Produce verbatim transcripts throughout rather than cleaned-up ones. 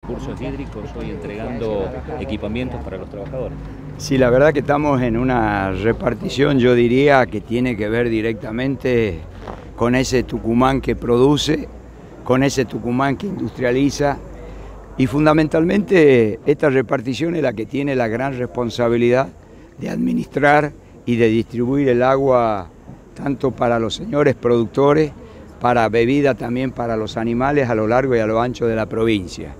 Recursos Hídricos hoy entregando equipamientos para los trabajadores. Sí, la verdad que estamos en una repartición, yo diría, que tiene que ver directamente con ese Tucumán que produce, con ese Tucumán que industrializa, y fundamentalmente esta repartición es la que tiene la gran responsabilidad de administrar y de distribuir el agua tanto para los señores productores, para bebida también para los animales a lo largo y a lo ancho de la provincia.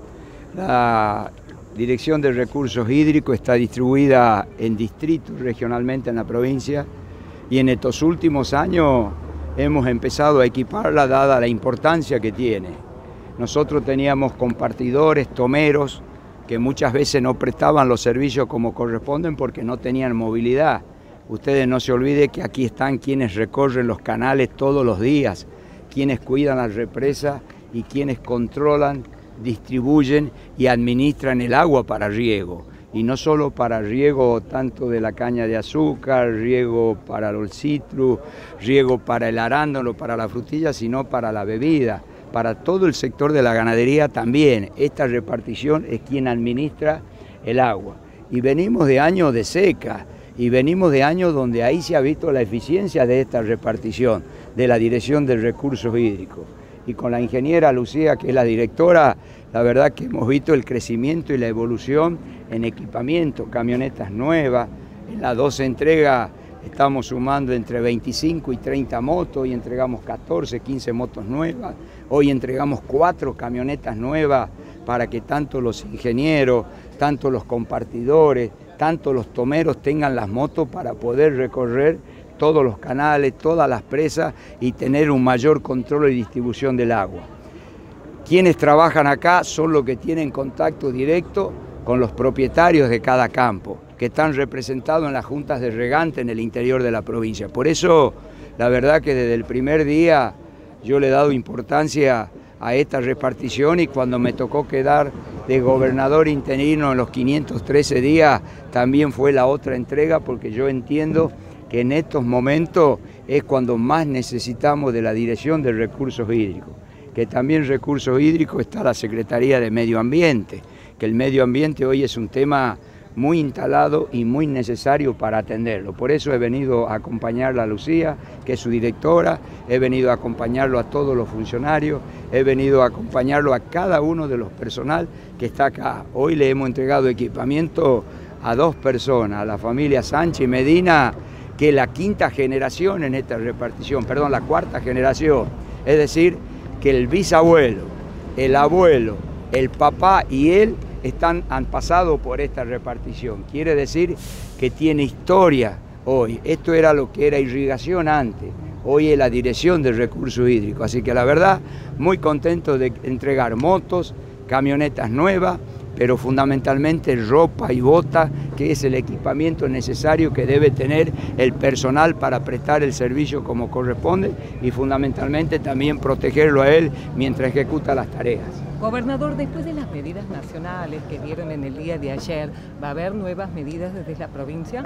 La Dirección de Recursos Hídricos está distribuida en distritos regionalmente en la provincia y en estos últimos años hemos empezado a equiparla dada la importancia que tiene. Nosotros teníamos compartidores, tomeros, que muchas veces no prestaban los servicios como corresponden porque no tenían movilidad. Ustedes no se olviden que aquí están quienes recorren los canales todos los días, quienes cuidan las represas y quienes controlan, distribuyen y administran el agua para riego. Y no solo para riego tanto de la caña de azúcar, riego para los citrus, riego para el arándano, para la frutilla, sino para la bebida. Para todo el sector de la ganadería también. Esta repartición es quien administra el agua. Y venimos de años de seca, y venimos de años donde ahí se ha visto la eficiencia de esta repartición, de la Dirección de Recursos Hídricos. Y con la ingeniera Lucía, que es la directora, la verdad que hemos visto el crecimiento y la evolución en equipamiento, camionetas nuevas. En las dos entregas estamos sumando entre veinticinco y treinta motos y entregamos catorce, quince motos nuevas. Hoy entregamos cuatro camionetas nuevas para que tanto los ingenieros, tanto los compartidores, tanto los tomeros tengan las motos para poder recorrer todos los canales, todas las presas y tener un mayor control y distribución del agua. Quienes trabajan acá son los que tienen contacto directo con los propietarios de cada campo, que están representados en las juntas de regante en el interior de la provincia. Por eso, la verdad que desde el primer día yo le he dado importancia a esta repartición y cuando me tocó quedar de gobernador interino en los quinientos trece días, también fue la otra entrega porque yo entiendo que en estos momentos es cuando más necesitamos de la Dirección de Recursos Hídricos, que también Recursos Hídricos está la Secretaría de Medio Ambiente, que el medio ambiente hoy es un tema muy instalado y muy necesario para atenderlo. Por eso he venido a acompañarla a Lucía, que es su directora, he venido a acompañarlo a todos los funcionarios, he venido a acompañarlo a cada uno de los personal que está acá. Hoy le hemos entregado equipamiento a dos personas, a la familia Sánchez Medina, que es la quinta generación en esta repartición, perdón, la cuarta generación. Es decir, que el bisabuelo, el abuelo, el papá y él están, han pasado por esta repartición. Quiere decir que tiene historia hoy. Esto era lo que era irrigación antes. Hoy es la Dirección de Recursos Hídricos. Así que la verdad, muy contento de entregar motos, camionetas nuevas, pero fundamentalmente ropa y botas, que es el equipamiento necesario que debe tener el personal para prestar el servicio como corresponde y fundamentalmente también protegerlo a él mientras ejecuta las tareas. Gobernador, después de las medidas nacionales que dieron en el día de ayer, ¿va a haber nuevas medidas desde la provincia?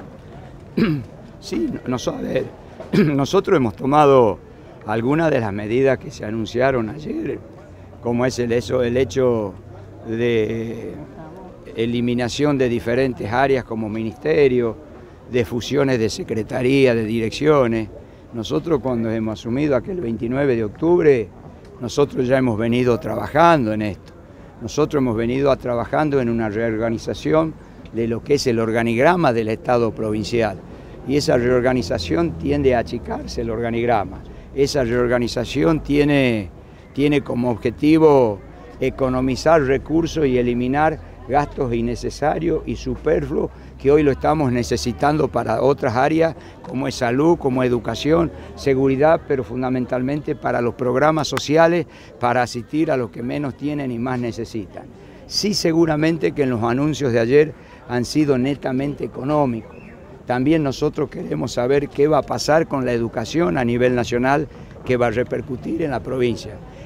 Sí, nosotros, nosotros hemos tomado algunas de las medidas que se anunciaron ayer, como es el, eso, el hecho de eliminación de diferentes áreas como ministerio, de fusiones de secretaría, de direcciones. Nosotros cuando hemos asumido aquel veintinueve de octubre, nosotros ya hemos venido trabajando en esto. Nosotros hemos venido a trabajando en una reorganización de lo que es el organigrama del Estado provincial. Y esa reorganización tiende a achicarse el organigrama. Esa reorganización tiene, tiene como objetivo economizar recursos y eliminar gastos innecesarios y superfluos que hoy lo estamos necesitando para otras áreas como es salud, como educación, seguridad, pero fundamentalmente para los programas sociales, para asistir a los que menos tienen y más necesitan. Sí, seguramente que en los anuncios de ayer han sido netamente económicos. También nosotros queremos saber qué va a pasar con la educación a nivel nacional que va a repercutir en la provincia.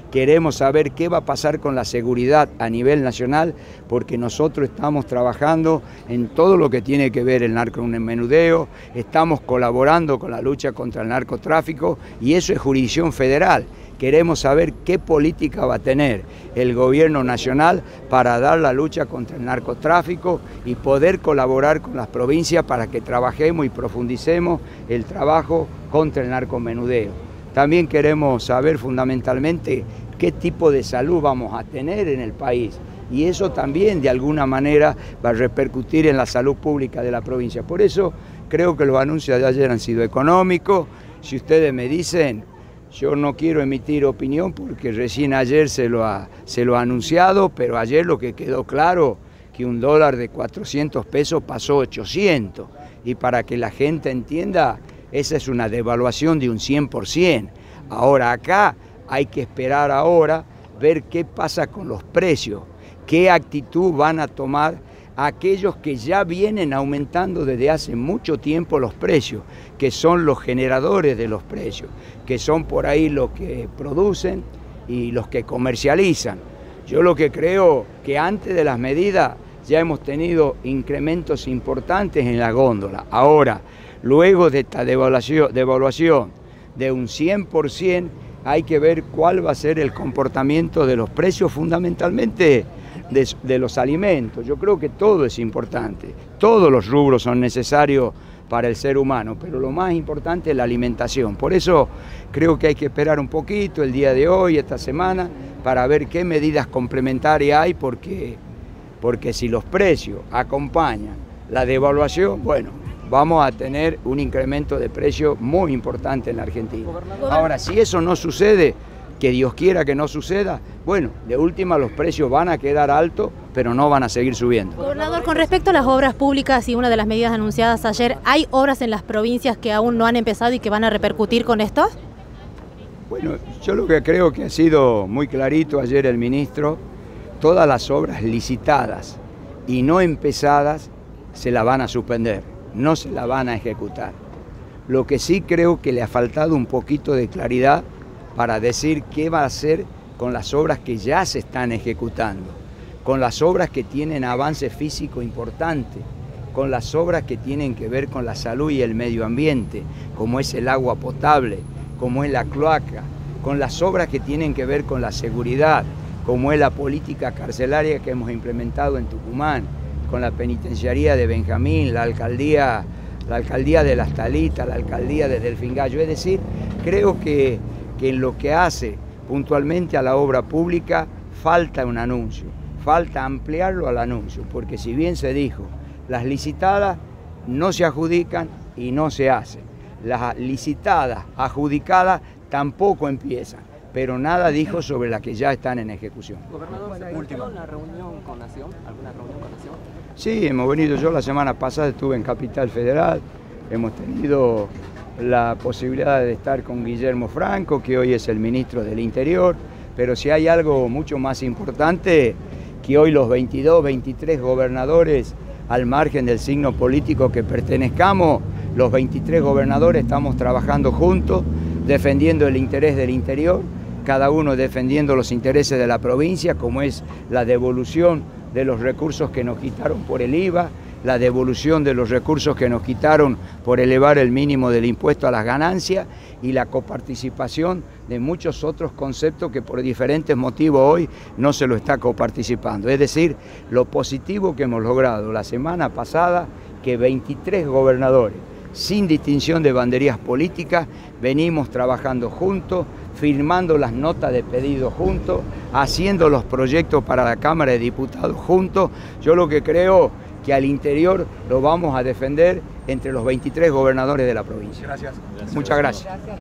Queremos saber qué va a pasar con la seguridad a nivel nacional, porque nosotros estamos trabajando en todo lo que tiene que ver el narcomenudeo, estamos colaborando con la lucha contra el narcotráfico y eso es jurisdicción federal. Queremos saber qué política va a tener el gobierno nacional para dar la lucha contra el narcotráfico y poder colaborar con las provincias para que trabajemos y profundicemos el trabajo contra el narcomenudeo. También queremos saber fundamentalmente qué tipo de salud vamos a tener en el país y eso también de alguna manera va a repercutir en la salud pública de la provincia. Por eso creo que los anuncios de ayer han sido económicos. Si ustedes me dicen, yo no quiero emitir opinión porque recién ayer se lo ha, se lo ha anunciado, pero ayer lo que quedó claro que un dólar de cuatrocientos pesos pasó a ochocientos y para que la gente entienda, esa es una devaluación de un cien por ciento. Ahora acá hay que esperar ahora, ver qué pasa con los precios, qué actitud van a tomar aquellos que ya vienen aumentando desde hace mucho tiempo los precios, que son los generadores de los precios, que son por ahí los que producen y los que comercializan. Yo lo que creo que antes de las medidas ya hemos tenido incrementos importantes en la góndola. Ahora, luego de esta devaluación, devaluación de un cien por ciento, hay que ver cuál va a ser el comportamiento de los precios, fundamentalmente de, de los alimentos. Yo creo que todo es importante, todos los rubros son necesarios para el ser humano, pero lo más importante es la alimentación. Por eso creo que hay que esperar un poquito el día de hoy, esta semana, para ver qué medidas complementarias hay, porque, porque si los precios acompañan la devaluación, bueno, vamos a tener un incremento de precio muy importante en la Argentina. Ahora, si eso no sucede, que Dios quiera que no suceda, bueno, de última los precios van a quedar altos, pero no van a seguir subiendo. Gobernador, con respecto a las obras públicas y una de las medidas anunciadas ayer, ¿hay obras en las provincias que aún no han empezado y que van a repercutir con esto? Bueno, yo lo que creo que ha sido muy clarito ayer el ministro, todas las obras licitadas y no empezadas se las van a suspender, no se la van a ejecutar. Lo que sí creo que le ha faltado un poquito de claridad para decir qué va a hacer con las obras que ya se están ejecutando, con las obras que tienen avance físico importante, con las obras que tienen que ver con la salud y el medio ambiente, como es el agua potable, como es la cloaca, con las obras que tienen que ver con la seguridad, como es la política carcelaria que hemos implementado en Tucumán, con la penitenciaría de Benjamín, la alcaldía, la alcaldía de Las Talitas, la alcaldía de Delfín Gallo. Es decir, creo que, que en lo que hace puntualmente a la obra pública falta un anuncio, falta ampliarlo al anuncio, porque si bien se dijo, las licitadas no se adjudican y no se hacen, las licitadas adjudicadas tampoco empiezan, pero nada dijo sobre las que ya están en ejecución. Gobernador, ¿última una reunión con Nación? ¿Alguna reunión con Nación? Sí, hemos venido, yo la semana pasada estuve en Capital Federal, hemos tenido la posibilidad de estar con Guillermo Franco, que hoy es el ministro del Interior, pero si hay algo mucho más importante, que hoy los veintidós, veintitrés gobernadores, al margen del signo político que pertenezcamos, los veintitrés gobernadores estamos trabajando juntos, defendiendo el interés del interior, cada uno defendiendo los intereses de la provincia, como es la devolución de los recursos que nos quitaron por el I V A, la devolución de los recursos que nos quitaron por elevar el mínimo del impuesto a las ganancias y la coparticipación de muchos otros conceptos que por diferentes motivos hoy no se lo está coparticipando. Es decir, lo positivo que hemos logrado la semana pasada, que veintitrés gobernadores, sin distinción de banderías políticas, venimos trabajando juntos, firmando las notas de pedido juntos, haciendo los proyectos para la Cámara de Diputados juntos. Yo lo que creo que al interior lo vamos a defender entre los veintitrés gobernadores de la provincia. Gracias. Muchas gracias.